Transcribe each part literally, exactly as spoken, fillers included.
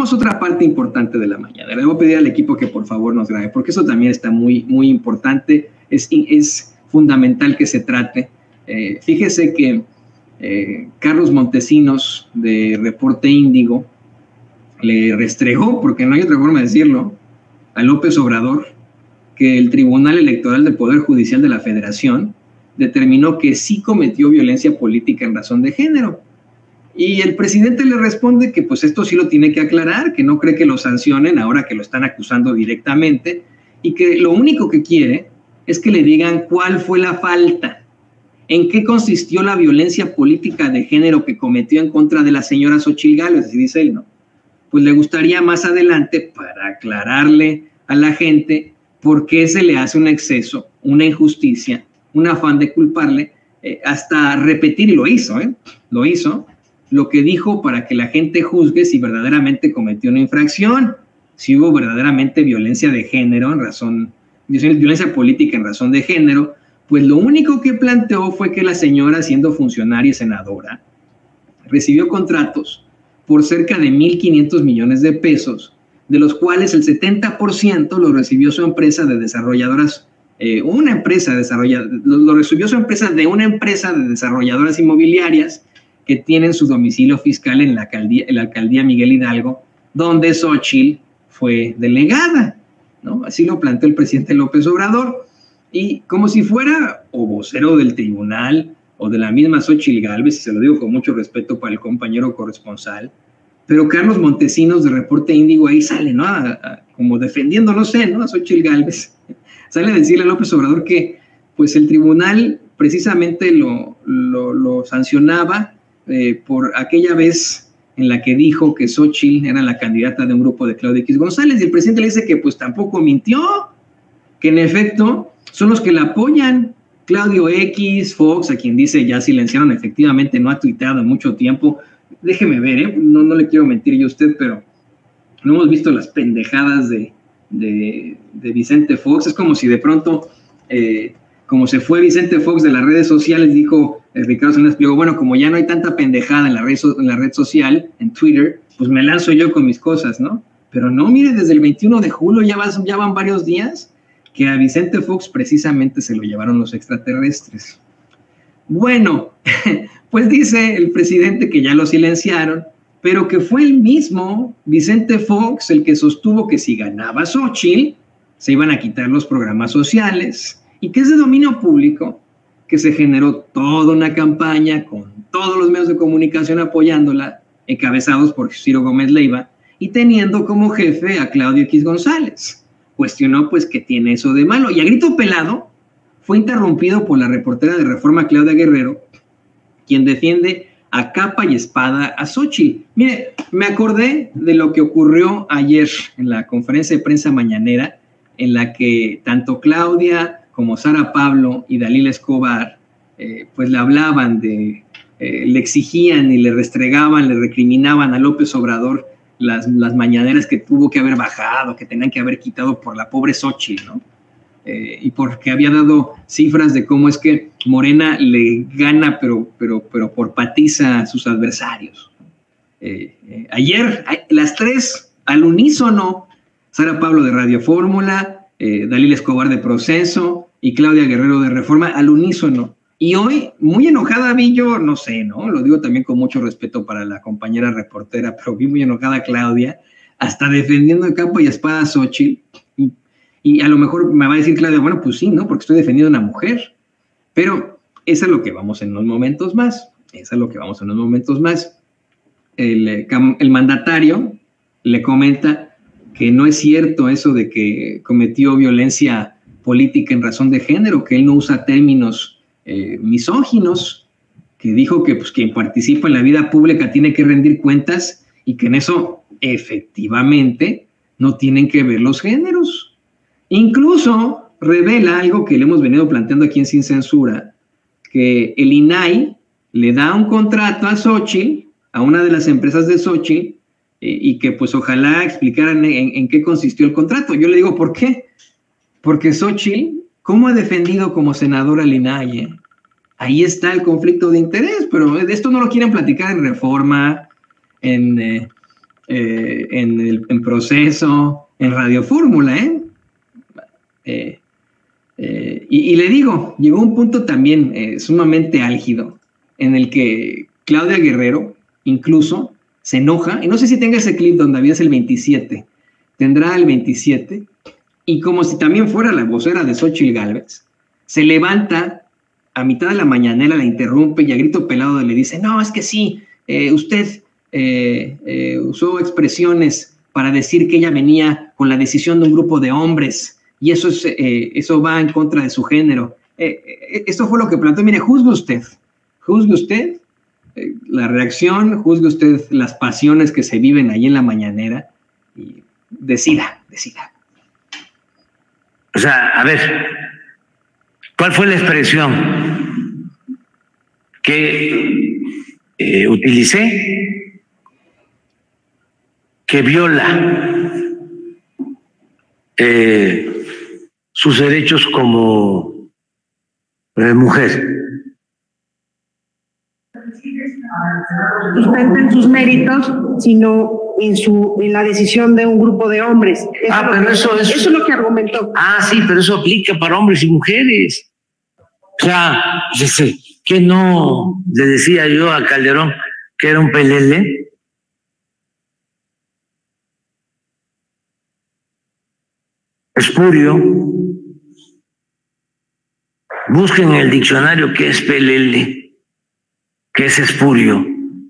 vamos a otra parte importante de la mañana. Le voy a pedir al equipo que por favor nos grabe, porque eso también está muy, muy importante. Es, es fundamental que se trate. Eh, fíjese que eh, Carlos Montesinos, de Reporte Índigo, le restregó, porque no hay otra forma de decirlo, a López Obrador, que el Tribunal Electoral del Poder Judicial de la Federación determinó que sí cometió violencia política en razón de género. Y el presidente le responde que pues esto sí lo tiene que aclarar, que no cree que lo sancionen ahora que lo están acusando directamente, y que lo único que quiere es que le digan cuál fue la falta, en qué consistió la violencia política de género que cometió en contra de la señora Xochitl Gálvez, así dice él, ¿no? Pues le gustaría más adelante, para aclararle a la gente por qué se le hace un exceso, una injusticia, un afán de culparle, eh, hasta repetir, y lo hizo, ¿eh? Lo hizo, lo que dijo para que la gente juzgue si verdaderamente cometió una infracción, si hubo verdaderamente violencia de género en razón, violencia política en razón de género. Pues lo único que planteó fue que la señora, siendo funcionaria y senadora, recibió contratos por cerca de mil quinientos millones de pesos, de los cuales el setenta por ciento lo recibió su empresa de desarrolladoras, eh, una empresa desarrollada, lo, lo recibió su empresa de una empresa de desarrolladoras inmobiliarias que tienen su domicilio fiscal en la alcaldía, en la alcaldía Miguel Hidalgo, donde Xochitl fue delegada, ¿no? Así lo planteó el presidente López Obrador, y como si fuera o vocero del tribunal o de la misma Xochitl Gálvez, y se lo digo con mucho respeto para el compañero corresponsal, pero Carlos Montesinos, de Reporte Índigo, ahí sale, ¿no? A, a, como defendiendo, no sé, ¿no? A Xochitl Gálvez. Sale a decirle a López Obrador que, pues, el tribunal precisamente lo, lo, lo sancionaba eh, por aquella vez en la que dijo que Xochitl era la candidata de un grupo de Claudia X González, y el presidente le dice que, pues, tampoco mintió, que en efecto son los que la apoyan. Claudio X, Fox, a quien dice ya silenciaron, efectivamente no ha tuiteado en mucho tiempo. Déjeme ver, ¿eh? no, no le quiero mentir yo a usted, pero no hemos visto las pendejadas de, de, de Vicente Fox. Es como si de pronto, eh, como se fue Vicente Fox de las redes sociales, dijo eh, Ricardo Salinas Pliego, bueno, como ya no hay tanta pendejada en la, red, en la red social, en Twitter, pues me lanzo yo con mis cosas, ¿no? Pero no, mire, desde el veintiuno de julio ya, vas, ya van varios días que a Vicente Fox precisamente se lo llevaron los extraterrestres. Bueno, pues dice el presidente que ya lo silenciaron, pero que fue el mismo Vicente Fox el que sostuvo que si ganaba Xochitl, se iban a quitar los programas sociales, y que es de dominio público, que se generó toda una campaña con todos los medios de comunicación apoyándola, encabezados por Ciro Gómez Leiva, y teniendo como jefe a Claudio X González. Cuestionó pues que tiene eso de malo, y a grito pelado fue interrumpido por la reportera de Reforma Claudia Guerrero, quien defiende a capa y espada a Xochitl. Mire, me acordé de lo que ocurrió ayer en la conferencia de prensa mañanera, en la que tanto Claudia como Sara Pablo y Dalila Escobar eh, pues le hablaban de, eh, le exigían y le restregaban, le recriminaban a López Obrador Las, las mañaneras que tuvo que haber bajado, que tenían que haber quitado por la pobre Xochitl, ¿no? Eh, y porque había dado cifras de cómo es que Morena le gana, pero, pero, pero por patiza a sus adversarios. Eh, eh, ayer, las tres, al unísono, Sara Pablo de Radio Fórmula, eh, Dalila Escobar de Proceso y Claudia Guerrero de Reforma, al unísono. Y hoy, muy enojada vi yo, no sé, ¿no? Lo digo también con mucho respeto para la compañera reportera, pero vi muy enojada a Claudia, hasta defendiendo de capa y espada a Xochitl. Y, y a lo mejor me va a decir Claudia, bueno, pues sí, ¿no? Porque estoy defendiendo a una mujer. Pero eso es lo que vamos en unos momentos más. Eso es lo que vamos en unos momentos más. El, el mandatario le comenta que no es cierto eso de que cometió violencia política en razón de género, que él no usa términos Eh, misóginos, que dijo que pues, quien participa en la vida pública tiene que rendir cuentas, y que en eso efectivamente no tienen que ver los géneros. Incluso revela algo que le hemos venido planteando aquí en Sin Censura, que el I N A I le da un contrato a Xochitl, a una de las empresas de Xochitl, eh, y que pues ojalá explicaran en, en qué consistió el contrato. Yo le digo, ¿por qué? Porque Xochitl, ¿cómo ha defendido como senadora al I N A I? Eh? Ahí está el conflicto de interés, pero de esto no lo quieren platicar en Reforma, en, eh, eh, en el en Proceso, en Radio Fórmula, ¿eh? eh, eh y, y le digo, llegó un punto también eh, sumamente álgido en el que Claudia Guerrero incluso se enoja, y no sé si tenga ese clip donde había el veintisiete, tendrá el veintisiete, y como si también fuera la vocera de Xóchitl Gálvez, se levanta a mitad de la mañanera, la interrumpe y a grito pelado le dice, no, es que sí, eh, usted eh, eh, usó expresiones para decir que ella venía con la decisión de un grupo de hombres y eso, es, eh, eso va en contra de su género. Eh, eh, esto fue lo que planteó. Mire, juzgue usted, juzgue usted eh, la reacción, juzgue usted las pasiones que se viven ahí en la mañanera y decida, decida. O sea, a ver, ¿cuál fue la expresión que eh, utilicé? Que viola eh, sus derechos como eh, mujer. Sustenta en sus méritos, sino en su en la decisión de un grupo de hombres. Eso Ah, pero que, eso es... Eso es lo que argumentó. Ah, sí, pero eso aplica para hombres y mujeres. O sea, que no le decía yo a Calderón que era un pelele. Espurio. Busquen en el diccionario qué es pelele, qué es espurio.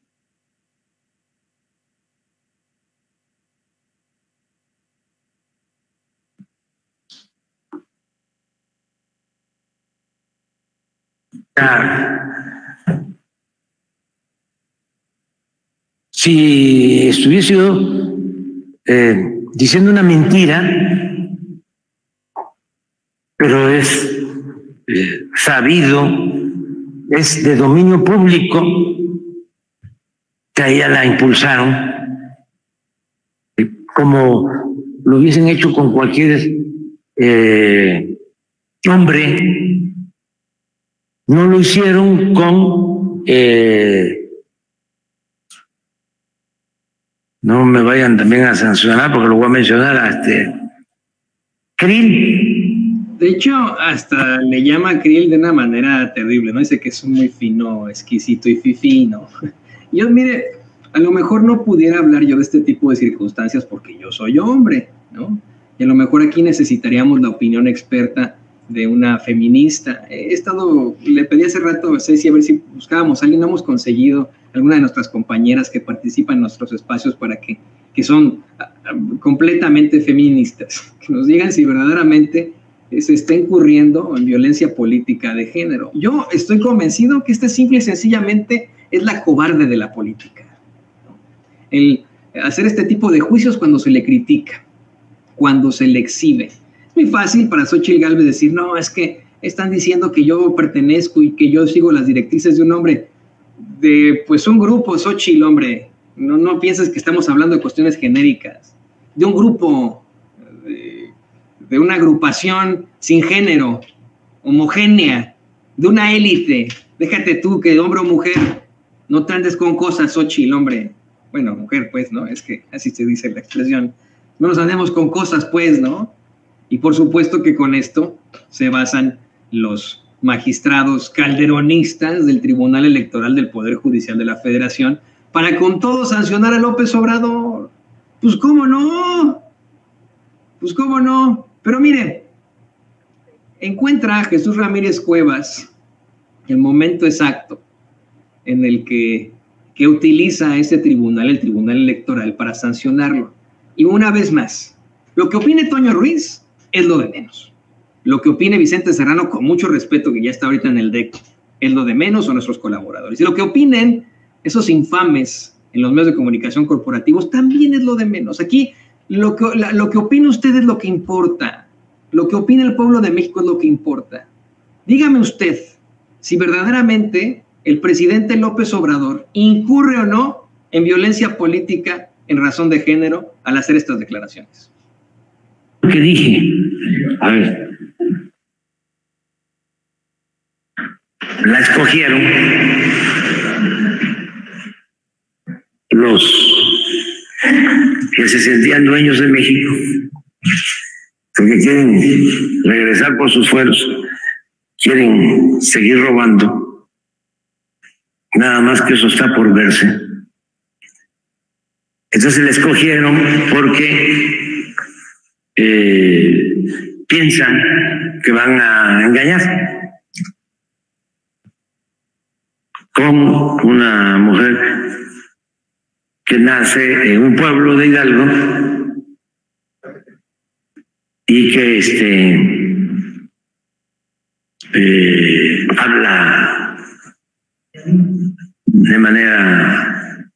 Si estuviese yo eh, diciendo una mentira, pero es eh, sabido, es de dominio público, que a ella la impulsaron, como lo hubiesen hecho con cualquier eh, hombre. No lo hicieron con, eh, no me vayan también a sancionar porque lo voy a mencionar a este, Krill. De hecho, hasta le llama a Krill de una manera terrible, ¿no? Dice que es muy fino, exquisito y fifino. Yo, mire, a lo mejor no pudiera hablar yo de este tipo de circunstancias porque yo soy hombre, ¿no? Y a lo mejor aquí necesitaríamos la opinión experta de una feminista. He estado, le pedí hace rato a Ceci a ver si buscábamos a alguien, no hemos conseguido alguna de nuestras compañeras que participan en nuestros espacios para que, que son uh, completamente feministas, que nos digan si verdaderamente se está incurriendo en violencia política de género. Yo estoy convencido que este simple y sencillamente es la cobarde de la política, ¿no? El hacer este tipo de juicios cuando se le critica, cuando se le exhibe. Es muy fácil para Xóchitl Gálvez decir, no, es que están diciendo que yo pertenezco y que yo sigo las directrices de un hombre, de pues un grupo, Xóchitl, hombre, no, no pienses que estamos hablando de cuestiones genéricas, de un grupo, de, de una agrupación sin género, homogénea, de una élite. Déjate tú que hombre o mujer, no te andes con cosas, Xóchitl, hombre. Bueno, mujer, pues, ¿no? Es que así se dice la expresión. No nos andemos con cosas, pues, ¿no? Y por supuesto que con esto se basan los magistrados calderonistas del Tribunal Electoral del Poder Judicial de la Federación para con todo sancionar a López Obrador. Pues cómo no, pues cómo no. Pero mire, encuentra a Jesús Ramírez Cuevas el momento exacto en el que, que utiliza este tribunal, el Tribunal Electoral, para sancionarlo. Y una vez más, lo que opine Toño Ruiz es lo de menos. Lo que opine Vicente Serrano, con mucho respeto, que ya está ahorita en el D E C, es lo de menos, son nuestros colaboradores. Y lo que opinen esos infames en los medios de comunicación corporativos también es lo de menos. Aquí lo que, la, lo que opine usted es lo que importa. Lo que opina el pueblo de México es lo que importa. Dígame usted si verdaderamente el presidente López Obrador incurre o no en violencia política en razón de género al hacer estas declaraciones. ¿Qué dije? A ver. La escogieron los que se sentían dueños de México, porque quieren regresar por sus fueros, quieren seguir robando, nada más que eso está por verse. Entonces le escogieron porque eh, piensan que van a engañar con una mujer que nace en un pueblo de Hidalgo y que este eh, habla de manera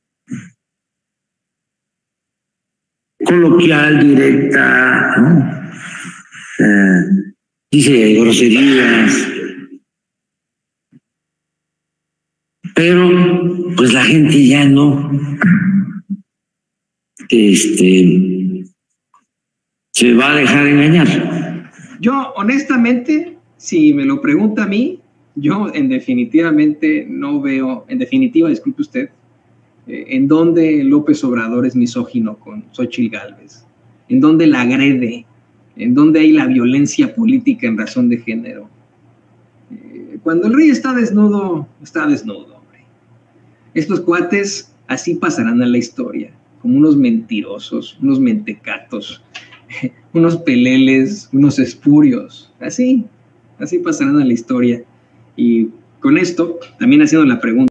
coloquial, directa, ¿no? Eh, dice groserías, pero pues la gente ya no este se va a dejar engañar. Yo honestamente, si me lo pregunta a mí, yo en definitivamente no veo, en definitiva, disculpe usted, eh, en dónde López Obrador es misógino con Xóchitl Gálvez, en dónde la agrede, en dónde hay la violencia política en razón de género. Eh, cuando el rey está desnudo, está desnudo, hombre. Estos cuates así pasarán a la historia, como unos mentirosos, unos mentecatos, unos peleles, unos espurios, así, así pasarán a la historia. Y con esto, también haciendo la pregunta,